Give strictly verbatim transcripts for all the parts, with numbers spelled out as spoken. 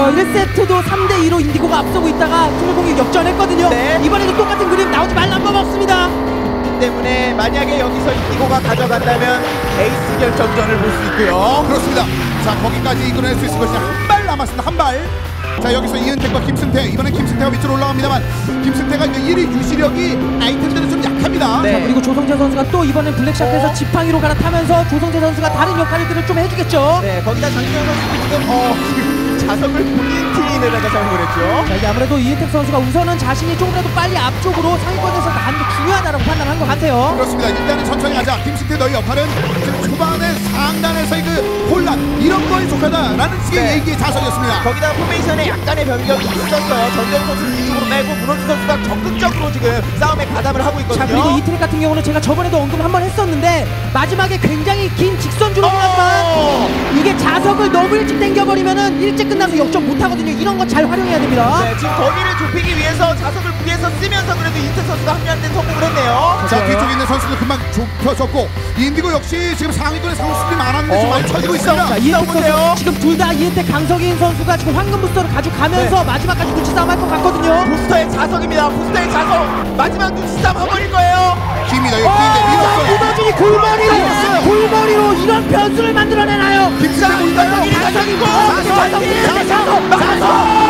어, 일 세트도 삼 대 이로 인디고가 앞서고 있다가 투명공이 역전했거든요. 네. 이번에도 똑같은 그림 나오지 말란 법 없습니다. 때문에 만약에 여기서 인디고가 가져간다면 에이스 결정전을 볼 수 있고요. 그렇습니다. 자, 거기까지 이끌어낼 수 있을 것이냐. 한 발 남았습니다. 한 발. 자, 여기서 이은택과 김승태. 이번엔 김승태가 위쪽으로 올라갑니다만 김승태가 일 위 유시력이 아이템들은 좀 약합니다. 네. 자, 그리고 조성재 선수가 또 이번엔 블랙샤크에서 어? 지팡이로 갈아타면서 조성재 선수가 다른 역할들을 좀 해주겠죠. 네, 거기다 장기현 선수도 지금 어 지금 자석을 본인 팀에다가 사용을 했죠. 자, 이제 아무래도 이은택 선수가 우선은 자신이 조금이라도 빨리 앞쪽으로 상위권에서 나가는 게 중요하다고 판단한 것 같아요. 그렇습니다. 일단은 천천히 가자. 김승태 너의 역할은 지금 초반에 상단에서의 그 혼란 이런 거에 속하다라는 식의 네. 얘기의 자석이었습니다. 거기다 포메이션에 약간의 변경이 있었어요. 전정 선수를 뒤쪽으로 빼고 문호준 선수가 적극적으로 지금 싸움에 가담을 하고 있거든요. 자, 그리고 이 트랙 같은 경우는 제가 저번에도 언급을 한번 했었는데 마지막에 굉장히 긴 직선주로 하지만 이게 자석을 너무 일찍 당겨버리면은 일찍 끝나서 역전 못하거든요. 이런 거 잘 활용해야 됩니다. 네, 지금 거리를 좁히기 위해서 자석을 위에서 쓰면서 그래도 이은택 선수가 합류하는 데 성공을 했네요. 자, 뒤쪽에 있는 선수들 금방 좁혀졌고 인디고 역시 지금 상위권에 상수들이 많았는데 지금 어, 많이 쳐지고 있습니다. 자, 이은택 보세요. 선수 지금 둘 다 이은택 강석인 선수가 지금 황금 부스터를 가져가면서 네. 마지막까지 눈치 싸움 할 것 같거든요. 부스터의 자석입니다. 부스터의 자석 마지막 눈치싸움 해버릴 거예요. 깁니다. 여기 깁니다. 밀었어요. 이거준이 골머리로 밀었어요. 골머리로 이런 변수를 만들어내나요? 김승태 보인다요. 자석이고 자석, 자석 자석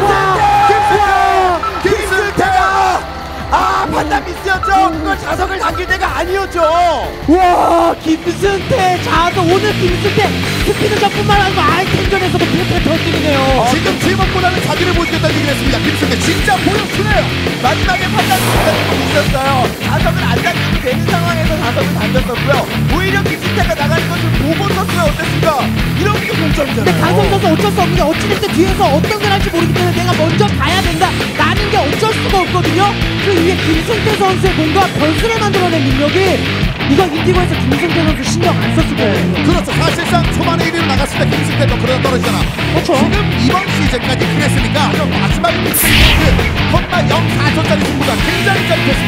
김승태가 아 판단 미스였죠. 그걸 자석을 당길 때가 아니었죠. 와, 김승태 자석 오늘 김승태 스피드전뿐만 아니고 아이템전에서도 그렇게 던지네요. 지금 제목보다는 자기를 보여주겠다는 얘기를 했습니다. 김승태 진짜 보여주네요. 마지막에 판단 미스가 있었어요. 자석을 안 당기도 되는 상황에서 자석을 던졌었고요. 오히려 김승태가 나가는 것을 보고 섰으면 어땠을까? 이런 게 공점이잖아요. 근데 강성 선수 어쩔 수 없는 게 어찌됐든 뒤에서 어떤 걸 할지 모르기 때문에 내가 먼저 가야 된다 라는 게 어쩔 수가 없거든요. 그 위에 김승태 선수의 뭔가 변수를 만들어낸 능력이 이거 인디고에서 김승태 선수 신경 안 썼을 거예요. 그렇죠. 사실상 초반에 일 위로 나갔을 때 김승태도 그러다 떨어지잖아. 그렇죠. 지금 이번 시즌까지 그랬으니까 마지막에 김승태 그 콤마 영 사 초짜리 승부가 굉장히 짧겠습니다.